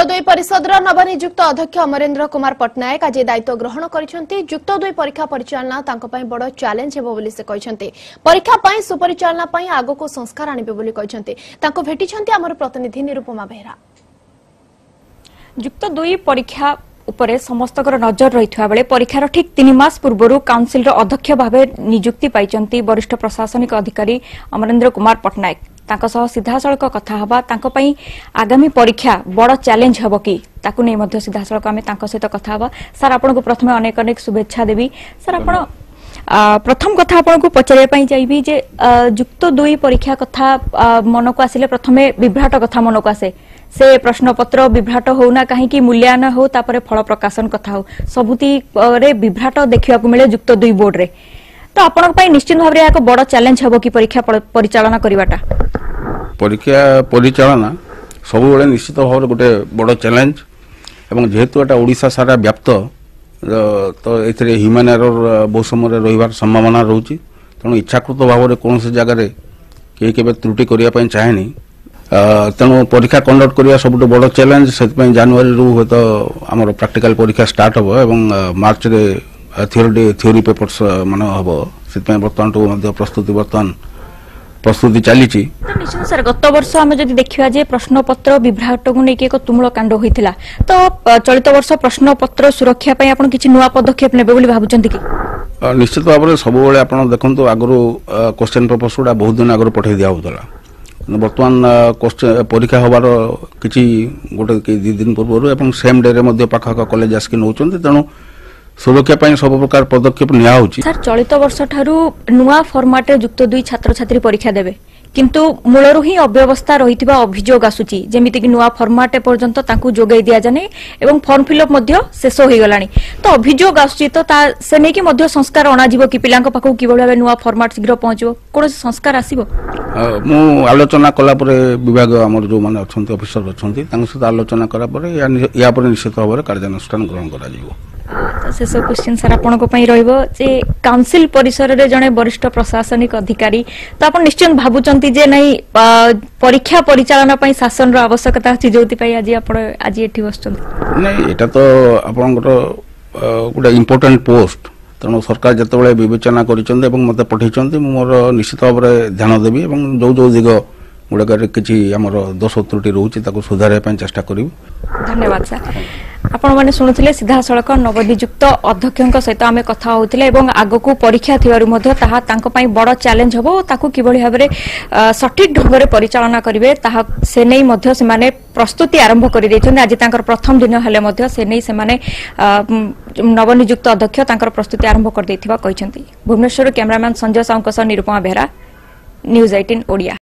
दुई परिषदर नवनियुक्त अध्यक्ष अमरेंद्र कुमार पट्टनायक आज दायित्व ग्रहण करिसेंती। युक्त दुई परीक्षा परिचालना तांको पई बड़ चैलेंज हेबो बोली से कहिसेंती। परीक्षा पई सुपरिचालना पई आगो को संस्कार आनिबे बोली कहिसेंती। तांको भेटिसेंती हमर प्रतिनिधि निरुपमा बेहरा। युक्त दुई परीक्षा उपरे समस्तकर नजर रहिथवा बेले परीक्षार ठीक 3 मास पूर्व काउंसिल अध्यक्ष भावे नियुक्ति पाइचंती वरिष्ठ प्रशासनिक अधिकारी अमरेंद्र कुमार पट्टनायक। तांको सह सीधासळक कथा हबा तांको पई आगामी परीक्षा बड़ चैलेंज हबो कि ताकु नै मध्ये सीधासळक आमे तांको सहित कथा हबा। सर आपन को प्रथमे अनेक अनेक शुभेच्छा देबी। सर आपन प्रथम कथा आपन को पचारे पई जाईबी जे युक्त दुई परीक्षा कथा मन को आसिले प्रथमे विभ्राट कथा मन को आसे से प्रश्न पत्र विभ्राट होना कहीं कि मूल्यांकन हो तापरे फल प्रकाशन कथा हो सबुती रे विभ्राट देखिया को मिले युक्त दुई बोर्ड रे। तो आपन पई निश्चित भाव रे एक बड़ चैलेंज हबो कि परीक्षा परिचालना करबाटा। परीक्षा परिचालना सब बेले निश्चित भाव गोटे बड़ चैलेंज एवं जेहेतु एटा ओडिशा सारा व्याप्त तो एथिरे ह्यूमन एरर बहुत समय रहिबार संभावना रहउची। तेणु इच्छाकृत भाव रे कोन से जगह रे केबे त्रुटि करिया पई चाहेनी। तेणु परीक्षा कंडक्ट करिया सबुठ बड़ चैलेंज से जनवरी रु हे तो आमर प्रैक्टिकल परीक्षा स्टार्ट हबो एवं मार्च रे थ्योरी पेपर्स मान हबो से बर्तमान तो प्रस्तुति चली। निश्चित सर गत वर्ष आम जदि देखा जे प्रश्न पत्र विभ्राट को लेकिन एक तुमुल कांड होता तो चलित वर्ष प्रश्न पत्र सुरक्षा आपन किछि नुआ पदक्षेप नेबे बोली भाबुचंती कि? निश्चित भाव में सब बेले आप देखो आगु क्वेश्चन पेपर्स गुड़ा बहुत दिन आगे पठे दिया होता बर्तमान परीक्षा हबार किछि गोटे 2 दिन पूर्व सेम डे रे पाखा कॉलेज आसिक नौ तेणु सुरक्षा सब प्रकार पदक्षेप निया होछि। सर चलित वर्ष ठारू नुआ फॉर्मेट युक्त दुई छात्र छात्री परीक्षा देबे किंतु मूलरू ही अव्यवस्था रहितिबा अभियोग आसुची जेमिति कि नुआ फॉर्मेट पर्यंत ताकू जोगाई दिया जाने एवं फॉर्म फिलअप मध्य शेष होई गलानी तो अभियोग आसुची तो से नै कि मध्य संस्कार अना जीवो कि पिलांक पाखु कि भाबे नुआ फॉर्मेट शीघ्र पहुंचबो कोन संस्कार आसीबो। मु आलोचना कला परे विभाग हमर जो माने अछंती ऑफिसर अछंती तांक सहित आलोचना करा परे या पर निश्चित भाबरे कार्यानुष्ठान ग्रहण करा जीवो। शेष क्वेश्चन सर आपण को पई रहइबो जे काउंसिल परिसर रे जने वरिष्ठ प्रशासनिक अधिकारी तो आपण निश्चय भाबुचंती जे नै परीक्षा परिचालना पई शासन रो आवश्यकता अछि जोति पई आज एठी बसचंती नै एटा तो आपण गोटे इंपोर्टेंट पोस्ट तेणु सरकार जतबेले विवेचना करिसंते एवं मते पठैसंती मोर निश्चित भाव रे ध्यान देबी एवं जो दिग गुड़ाकर किछि हमर दोष त्रुटि रहउछि ताको सुधारे पई चेष्टा करिब। धन्यवाद सर। आपण माने सुनुथिले सीधा सड़क नवनियुक्त अध्यक्षक सहित आमे कथा होतिले एवं आगको परीक्षा थिवारु मध्ये ताहा तांको पई बड़ चैलेंज हबो ताकु किबळी भाबरे सठिक ढंगरे परिचालना करिवे ताहा से नै मध्ये से माने प्रस्तुति आरंभ करि दैछन। आज तांकर प्रथम दिन हले मध्ये से नै से माने नवनियुक्त अध्यक्ष तांकर प्रस्तुति आरंभ कर दैथिबा कहिसंती। भुवनेश्वर कैमरामैन संजय साउंको सह निरुपमा बेहरा न्यूज 18 ओडिया।